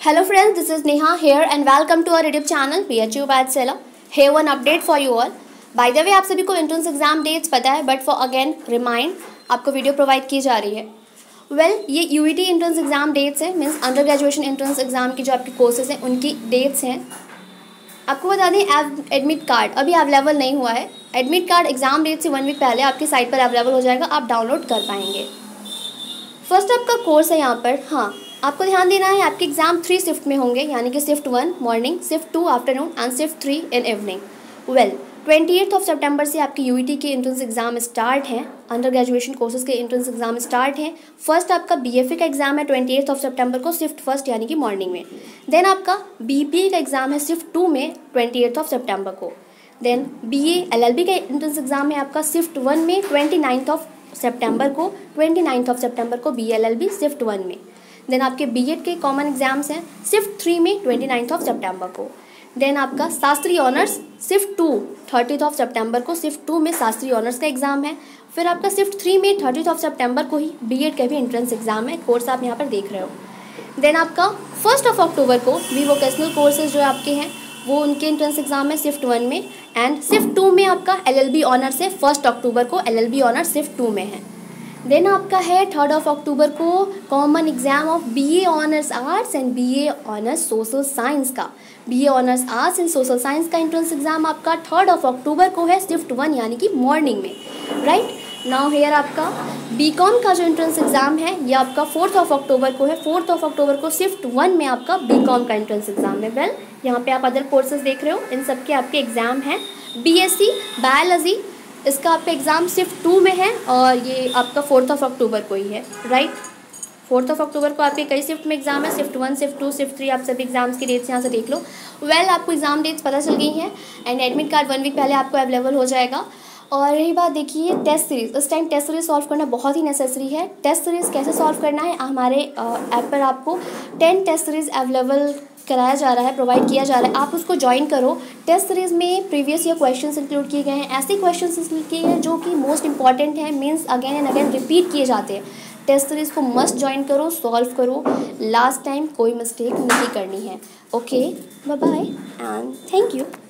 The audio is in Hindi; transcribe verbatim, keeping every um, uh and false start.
Hello friends, this is Neha here and welcome to our YouTube channel P H U by Excella. Here one update for you all. By the way, आप सभी को एंट्रेंस एग्जाम डेट्स पता है, बट फॉर अगेन रिमाइंड आपको वीडियो प्रोवाइड की जा रही है. वेल well, ये U E T entrance exam dates हैं, means under graduation entrance exam की जो आपकी कोर्सेज हैं उनकी डेट्स हैं. आपको बता दें एडमिट कार्ड अभी अवेलेबल नहीं हुआ है. एडमिट कार्ड एग्जाम डेट से वन वीक पहले आपकी साइट पर अवेलेबल हो जाएगा, आप डाउनलोड कर पाएंगे. फर्स्ट आपका कोर्स है यहाँ पर. हाँ, आपको ध्यान देना है आपके एग्जाम थ्री शिफ्ट में होंगे, यानी कि shift one morning, shift two afternoon and shift three in evening. Well twenty eighth of September से आपकी यू ई टी के एंट्रेंस एग्जाम स्टार्ट हैं. अंडर ग्रेजुएशन कोर्सेज के एंट्रेंस एग्जाम स्टार्ट हैं. फर्स्ट आपका बी एफ ए का एग्जाम है ट्वेंटी एट्थ ऑफ सितंबर को, शिफ्ट फर्स्ट यानी कि मॉर्निंग में. देन आपका बी पी ए का एग्जाम है शिफ्ट टू में ट्वेंटी एट्थ ऑफ सितंबर को. Then B A L L B का एंट्रेंस एग्जाम है आपका शिफ्ट वन में ट्वेंटी नाइन्थ ऑफ सितंबर को. ट्वेंटी नाइन्थ ऑफ सितंबर को B L L B shift one में. देन आपके बी एड के कॉमन एग्जाम्स हैं शिफ्ट थ्री में ट्वेंटी नाइन्थ ऑफ सितंबर को. देन आपका Shastri honours shift two thirtieth of September को, शिफ्ट टू में शास्त्री ऑनर्स का एग्जाम है. फिर आपका शिफ्ट थ्री में थर्टीथ ऑफ सितंबर को ही बी एड का भी एंट्रेंस एग्जाम है. कोर्स आप यहाँ पर देख रहे हो. देन आपका फर्स्ट ऑफ अक्टूबर को भी वोकेशनल कोर्सेज जो आपके हैं वो उनके एंट्रेंस एग्जाम है शिफ्ट वन में. एंड शिफ्ट टू में आपका एल एल बी ऑनर्स है. फर्स्ट अक्टूबर को L L B honours shift two में है. देन आपका है थर्ड ऑफ अक्टूबर को common exam of B A honours arts and B A honours social science का. B A honours arts and social science का एंट्रेंस एग्जाम आपका थर्ड ऑफ अक्टूबर को है शिफ्ट वन यानी कि मॉर्निंग में. राइट नाउ हेयर आपका बी कॉम का जो एंट्रेंस एग्जाम है ये आपका फोर्थ ऑफ अक्टूबर को है. फोर्थ ऑफ अक्टूबर को शिफ्ट वन में आपका बी कॉम का एंट्रेंस एग्जाम है. वेल यहाँ पे आप अदर कोर्सेज देख रहे हो, इन सब के आपके एग्जाम हैं. बी एस सी बायोलॉजी, इसका आपका एग्ज़ाम शिफ्ट टू में है और ये आपका फोर्थ ऑफ अक्टूबर को ही है. राइट फोर्थ ऑफ अक्टूबर को आपके कई शिफ्ट में एग्जाम है, shift one, shift two, shift three. आप सभी एग्जाम्स की डेट्स यहाँ से देख लो. वेल well, आपको एग्जाम डेट्स पता चल गई हैं and admit card one week पहले आपको अवेलेबल हो जाएगा. और रही बात देखिए टेस्ट सीरीज, इस टाइम टेस्ट सीरीज सॉल्व करना बहुत ही नेसेसरी है. टेस्ट सीरीज कैसे सॉल्व करना है, हमारे ऐप पर आपको टेन टेस्ट सीरीज अवेलेबल कराया जा रहा है, प्रोवाइड किया जा रहा है. आप उसको ज्वाइन करो. टेस्ट सीरीज़ में प्रीवियस ईयर क्वेश्चंस इंक्लूड किए गए हैं. ऐसे क्वेश्चंस इंक्लूड किए हैं जो कि मोस्ट इंपॉर्टेंट हैं, means again and again repeat किए जाते हैं. टेस्ट सीरीज़ को मस्ट ज्वाइन करो, सॉल्व करो. लास्ट टाइम कोई मिस्टेक नहीं करनी है. Okay, bye bye and thank you.